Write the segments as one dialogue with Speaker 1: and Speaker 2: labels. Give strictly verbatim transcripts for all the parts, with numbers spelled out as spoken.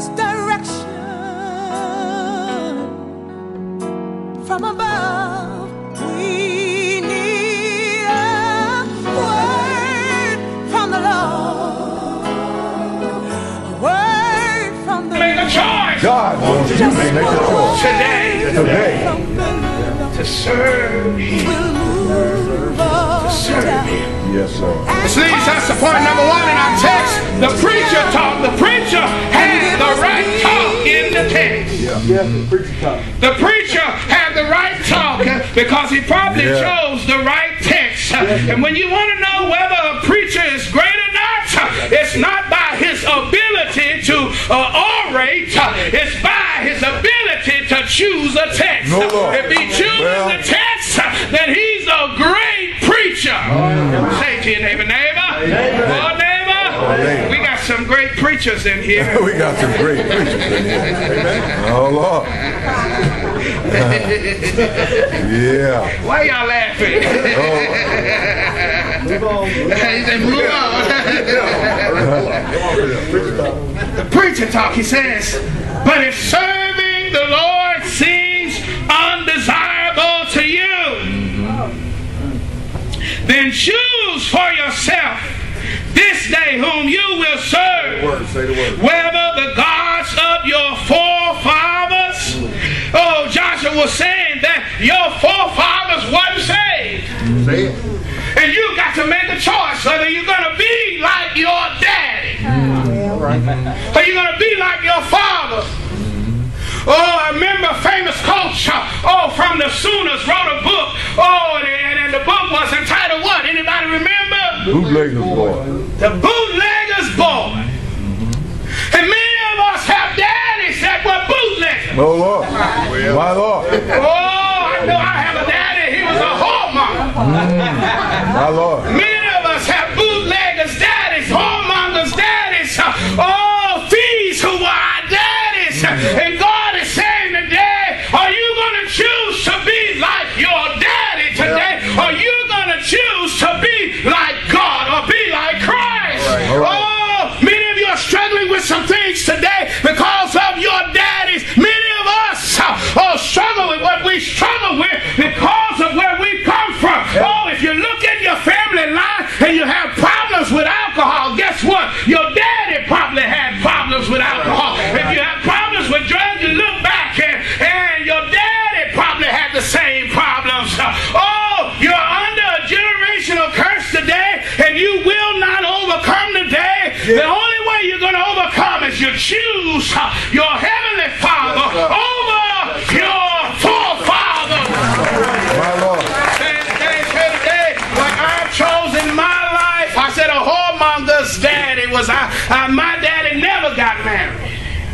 Speaker 1: us direction from above. We need a word from the Lord. A word from the
Speaker 2: Make a choice.
Speaker 3: God wants you to make a choice
Speaker 2: Today.
Speaker 3: today
Speaker 2: To serve Him. To serve Him.
Speaker 3: Yes, sir.
Speaker 2: This leads us to point number one in our text. The preacher talk. The preacher had the right talk in the text.
Speaker 3: Yeah, yeah the preacher talk.
Speaker 2: The preacher had the right talk because he probably
Speaker 3: Yeah.
Speaker 2: chose the right text. And when you want to know whether a preacher is great or not, it's not by his ability to uh, orate. It's by his ability to choose a text.
Speaker 3: No, Lord.
Speaker 2: If he chooses
Speaker 3: Well.
Speaker 2: the text, then he's a great preacher. Say to your neighbor, neighbor, oh neighbor,
Speaker 3: neighbor.
Speaker 2: we got some great preachers in here.
Speaker 3: We got some great preachers in here. Oh, Lord. Yeah.
Speaker 2: Why y'all laughing?
Speaker 3: Oh.
Speaker 2: He said, move on. The preacher talk, he says, but if serving the Lord seems undesirable to you, then choose for yourself this day whom you will serve,
Speaker 3: Word, say the word.
Speaker 2: whether the gods of your forefathers. Oh, Joshua was saying that your forefathers wasn't saved.
Speaker 3: Say it.
Speaker 2: And you got to make a choice whether you're going to be like your daddy or you're going to be like your father. Oh, I remember a famous coach, oh, from the Sooners wrote a book. Oh, and, and the book was entitled what? Anybody remember?
Speaker 3: Bootlegger's boy.
Speaker 2: The Bootlegger's Boy. And many of us have daddies that were bootleggers.
Speaker 3: Oh, Lord. My Lord.
Speaker 2: Oh, I know I have a daddy. He was a whoremonger.
Speaker 3: My Lord.
Speaker 2: Many of us have bootleggers, daddies, whoremongers, daddies. Oh, thieves who were our daddies. And God is saying today, are you going to choose to be like your daddy today? Or are you going to choose to be like God or be like Christ?
Speaker 3: All right.
Speaker 2: Oh, many of you are struggling with some things today because of your daddies. Many of us uh, struggle with what we struggle with because of where we come from. Oh, if you look at your family line and you have problems with alcohol, guess what? Your daddy probably had problems with alcohol. If you have problems with drugs, you look back and, and your daddy probably had the same problems. Oh, you're under a generational curse today and you will not overcome today. The only way you're going to overcome is you choose your heavenly Father over your forefathers.
Speaker 3: My Lord.
Speaker 2: And today, today, like I've chosen my life, I said a whoremonger's daddy was I, uh, my daddy never got married.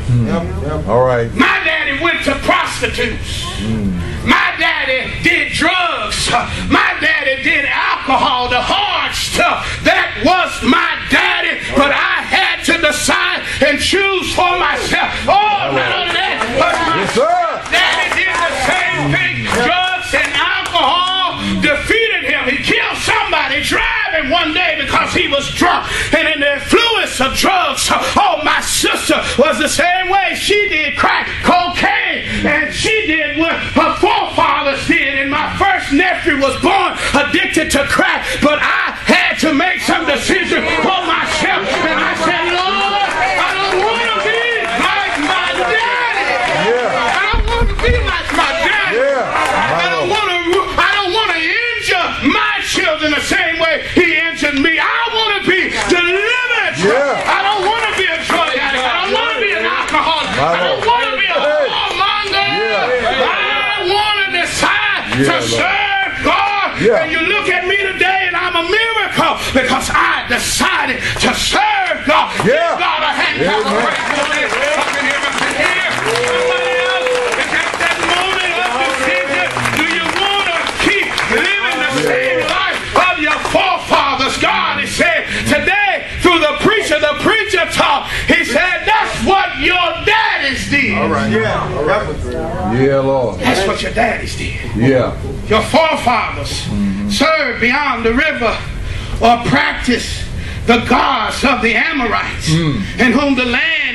Speaker 3: Mm. All right.
Speaker 2: My daddy went to prostitutes.
Speaker 3: Mm.
Speaker 2: My daddy did drugs. My daddy did alcohol, the hard stuff. That was my daddy, but I had to decide and choose for myself. Oh, not only that, but my
Speaker 3: Yes, sir.
Speaker 2: daddy did the same thing. Drugs and alcohol defeated him. He killed somebody driving one day because he was drunk. And in the influence of drugs, oh, my sister was the same way. She did crack cocaine, and she did what her forefathers did. And my first nephew was born addicted to crack, but I had to make some decisions for myself. And I said, Lord, I don't want to be like my daddy.
Speaker 3: Yeah.
Speaker 2: I don't want to be like my daddy.
Speaker 3: Yeah.
Speaker 2: I don't want to. I don't want to injure my children the same way he injured me. I want to be delivered.
Speaker 3: Yeah.
Speaker 2: I don't want to be a drug addict. I don't want to be an alcoholic.
Speaker 3: My
Speaker 2: I don't
Speaker 3: Lord.
Speaker 2: want to be a
Speaker 3: Hey.
Speaker 2: whoremonger.
Speaker 3: Yeah.
Speaker 2: I want to decide
Speaker 3: Yeah,
Speaker 2: to
Speaker 3: Lord.
Speaker 2: serve God.
Speaker 3: Yeah.
Speaker 2: And you look at me today, and I'm a miracle because I decided to serve God.
Speaker 3: Yeah.
Speaker 2: Give God a hand clap of
Speaker 3: Amen.
Speaker 2: praise for this. Up in here, up in here. Somebody else is at that moment of decision. Do you want to keep living the same life of your forefathers? God has said today through the preacher, the preacher taught. He said that's what your daddies did.
Speaker 3: All right. Yeah. All right. Yeah, Lord.
Speaker 2: That's what your daddies did.
Speaker 3: Yeah.
Speaker 2: Your forefathers mm-hmm. served beyond the river or practiced the gods of the Amorites, mm. in whom the land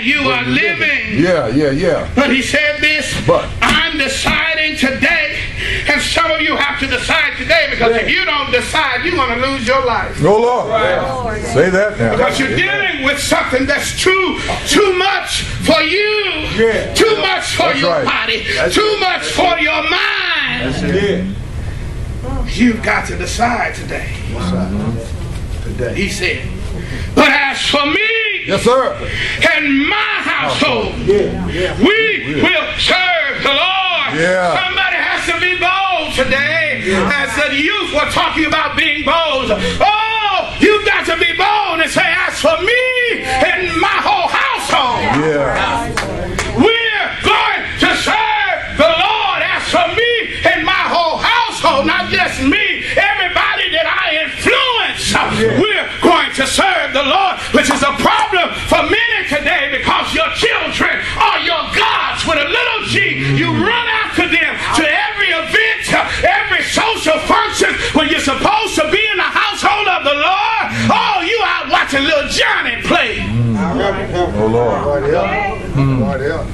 Speaker 2: and you are living.
Speaker 3: Yeah, yeah, yeah.
Speaker 2: But he said this,
Speaker 3: But
Speaker 2: I'm deciding today, and some of you have to decide today, because if you don't decide, you're going to lose your life.
Speaker 3: oh Lord, right. Say that now.
Speaker 2: Because you're dealing with something that's too, too much for you,
Speaker 3: yeah.
Speaker 2: too much for
Speaker 3: That's
Speaker 2: your
Speaker 3: right.
Speaker 2: body,
Speaker 3: That's
Speaker 2: too
Speaker 3: it.
Speaker 2: much
Speaker 3: That's
Speaker 2: for
Speaker 3: it.
Speaker 2: your mind.
Speaker 3: That's it.
Speaker 2: You've got to decide today.
Speaker 3: Mm-hmm. Today.
Speaker 2: He said, but as for me,
Speaker 3: yes, sir,
Speaker 2: and my household,
Speaker 3: yeah. Yeah.
Speaker 2: we yeah. will serve the Lord.
Speaker 3: Yeah.
Speaker 2: Somebody has to be bold today. Yeah. As the youth were talking about being bold. Oh, you've got to be bold and say, as for me and my whole household,
Speaker 3: yeah.
Speaker 2: we're going to serve the Lord. As for me and my whole household, not just me, everybody that I influence, yeah. we're going to serve the Lord, which is a problem for many today, because your children are your gods with a little g. You run after them to every event, every social function, when you're supposed to be in the household of the Lord. Oh, you out watching little Johnny play.
Speaker 3: Mm. Oh Lord. Mm.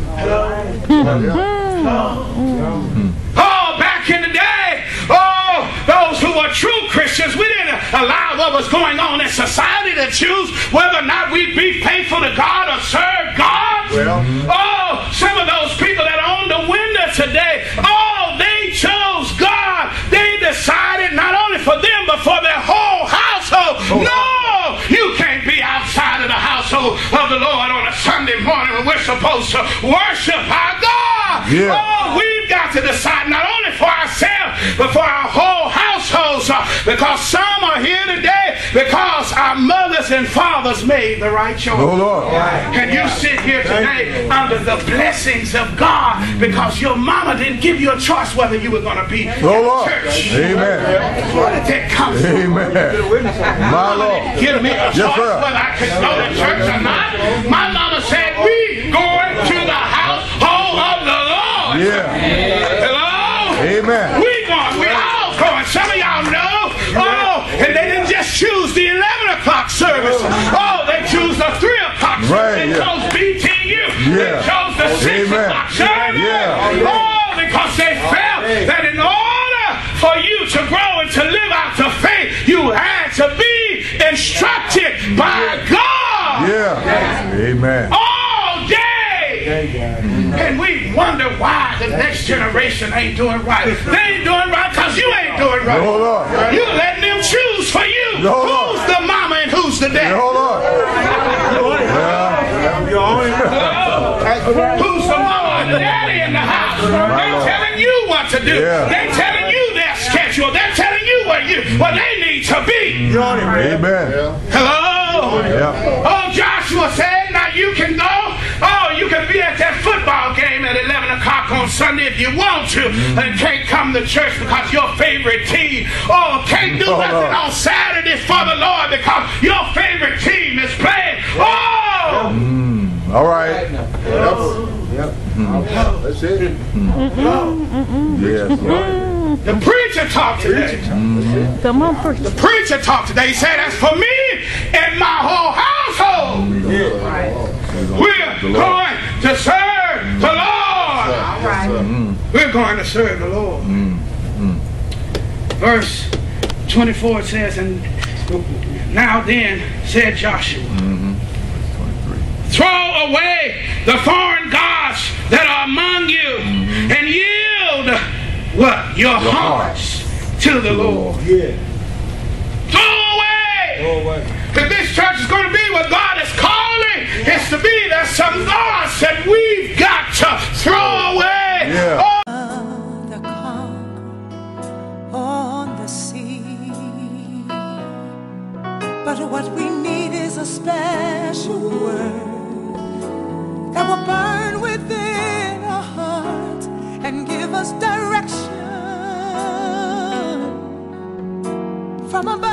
Speaker 2: Mm. Oh, back in the day, oh, those who were true Christians, we didn't allow what was going on in society to choose whether or not we'd be faithful to God or serve God.
Speaker 3: Well,
Speaker 2: oh, some of those people that own the window today, oh, they chose God. They decided not only for them, but for their whole household. Oh. No, you can't be outside of the household of the Lord on a Sunday morning when we're supposed to worship our God.
Speaker 3: Yeah.
Speaker 2: Oh, we've got to decide not only for ourselves, but for our whole households, uh, because some are here today because our mothers and fathers made the right choice.
Speaker 3: oh Lord.
Speaker 2: And you sit here today under the blessings of God because your mama didn't give you a choice whether you were going to be in
Speaker 3: oh Lord.
Speaker 2: church.
Speaker 3: Amen.
Speaker 2: Where did that come from?
Speaker 3: Amen. My Lord.
Speaker 2: Give me a choice
Speaker 3: Yes, sir.
Speaker 2: whether I could go to church or not. My mama said, we going to the household of the Lord.
Speaker 3: Yeah.
Speaker 2: Hello?
Speaker 3: Amen.
Speaker 2: We going. We all going. Some of y'all know. Oh, and they didn't just choose the eleven o'clock service. Oh, they choose the three o'clock service.
Speaker 3: Right,
Speaker 2: They
Speaker 3: yeah.
Speaker 2: chose B T U.
Speaker 3: Yeah.
Speaker 2: They chose the six
Speaker 3: Amen.
Speaker 2: o'clock service.
Speaker 3: Yeah.
Speaker 2: Oh, because they felt that in order for you to grow and to live out the faith, you had to be instructed by God.
Speaker 3: Yeah. Amen.
Speaker 2: All day. And we wonder why the next generation ain't doing right. They ain't doing right because you ain't doing right.
Speaker 3: Hold on.
Speaker 2: You letting them choose for you.
Speaker 3: Hold on.
Speaker 2: Who's the mama and who's the dad?
Speaker 3: Hold on.
Speaker 2: Hello? Who's the mama and the daddy in the house? They're telling you what to do.
Speaker 3: Yeah.
Speaker 2: They're telling you their schedule. They're telling you where you where they need to be.
Speaker 3: Amen.
Speaker 2: Hello?
Speaker 3: Yeah.
Speaker 2: Oh, Joshua said, now you can go. Oh, you can be at that football game at eleven o'clock on Sunday if you want to, and can't come to church because your favorite team. Oh, can't do
Speaker 3: Oh,
Speaker 2: nothing
Speaker 3: no.
Speaker 2: on Saturdays for the Lord because your favorite team is playing. Oh!
Speaker 3: Mm. All right.
Speaker 4: Yep. Yep.
Speaker 3: Mm.
Speaker 4: That's it.
Speaker 3: Mm. Yes.
Speaker 2: The preacher talked today.
Speaker 3: Mm.
Speaker 1: Come on, preacher.
Speaker 2: The preacher talked today. He said, as for me and my whole household, we're going to serve the Lord.
Speaker 4: All right.
Speaker 3: Mm.
Speaker 2: We're going to serve the Lord.
Speaker 3: Mm. Mm.
Speaker 2: Verse twenty-four says, and now then, said Joshua,
Speaker 3: Mm-hmm.
Speaker 2: throw away the foreign gods that are among you,
Speaker 3: Mm-hmm.
Speaker 2: and yield what? Your,
Speaker 3: Your
Speaker 2: hearts to the Lord.
Speaker 4: Yeah.
Speaker 2: Throw away.
Speaker 4: Go away.
Speaker 2: If this church is going to be what God is calling it's to be, there's some gods that we've got to throw away.
Speaker 3: Yeah.
Speaker 2: Oh,
Speaker 1: The conqueror on the sea. But what we need is a special word that will burn within our hearts and give us direction from above.